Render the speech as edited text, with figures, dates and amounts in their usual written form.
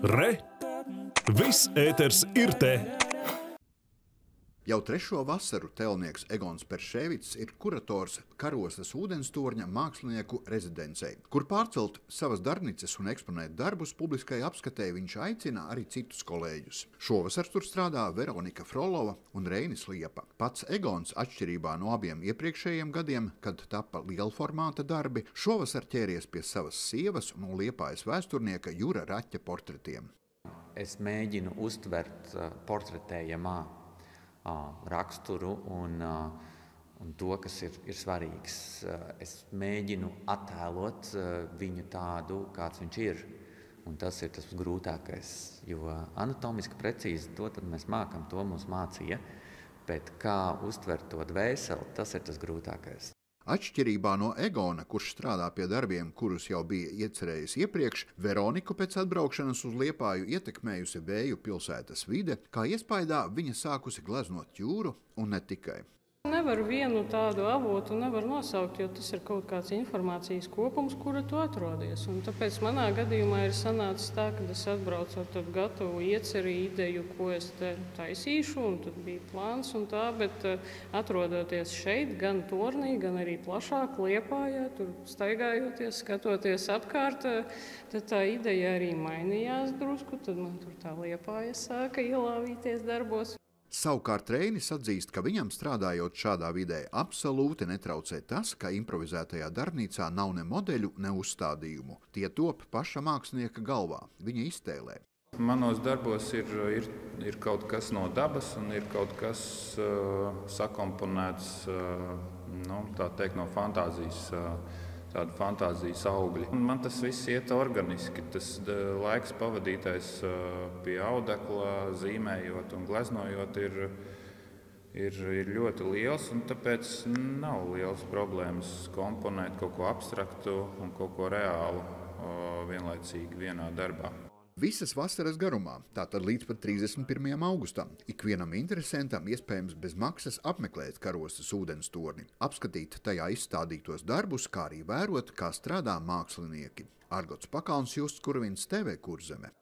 Re! Viss ēters ir te! Jau trešo vasaru tēlnieks Egons Peršēvics ir kurators Karostas ūdenstorņa mākslinieku rezidencei, kur pārcelt savas darbnīcas un eksponēt darbus publiskai apskatei viņš aicina arī citus kolēģus. Šovasar tur strādā Veronika Frolova un Reinis Liepa. Pats Egons, atšķirībā no abiem iepriekšējiem gadiem, kad tapa lielformāta darbi, šovasar ķēries pie savas sievas un Liepājas vēsturnieka Jura Raķa portretiem. Es mēģinu uztvert portretējamā raksturu un to, kas ir svarīgs. Es mēģinu attēlot viņu tādu, kāds viņš ir. Un tas ir tas grūtākais, jo anatomiski precīzi to tad mēs mākam, to mums mācīja, bet kā uztvert to dvēseli, tas ir tas grūtākais. Atšķirībā no Egona, kurš strādā pie darbiem, kurus jau bija iecerējis iepriekš, Veroniku pēc atbraukšanas uz Liepāju ietekmējusi vēju pilsētas vide, kā iespaidā viņa sākusi gleznot jūru un ne tikai. Nevaru vienu tādu avotu nosaukt, jo tas ir kaut kāds informācijas kopums, kura tu atrodies. Un tāpēc manā gadījumā ir sanācis tā, ka es atbraucu ar gatavu ieceri, ideju, ko es te taisīšu, un tad bija plāns un tā, bet atrodoties šeit, gan tornī, gan arī plašāk Liepājā, tur staigājoties, skatoties apkārt, tad tā ideja arī mainījās drusku, tad man tur tā Liepāja sāka ielāvīties darbos. Savukārt Reinis atzīst, ka viņam strādājot šādā vidē absolūti netraucē tas, ka improvizētajā darbnīcā nav ne modeļu, ne uzstādījumu. Tie top paša mākslinieka galvā, viņa iztēlē. Manos darbos ir kaut kas no dabas un ir kaut kas sakomponēts tā teikt, no fantāzijas. Tāda fantāzijas augļi. Un man tas viss iet organiski. Tas laiks pavadītais pie audekla, zīmējot un gleznojot, ir ļoti liels. Un tāpēc nav liels problēmas komponēt kaut ko abstraktu un kaut ko reālu vienlaicīgi vienā darbā. Visas vasaras garumā, tātad līdz pat 31. augustam, ikvienam interesantam iespējams bez maksas apmeklēt Karostas ūdenstorni, apskatīt tajā izstādītos darbus, kā arī vērot, kā strādā mākslinieki. Argots Pakalns, Justs Kurvins, TV Kurzeme.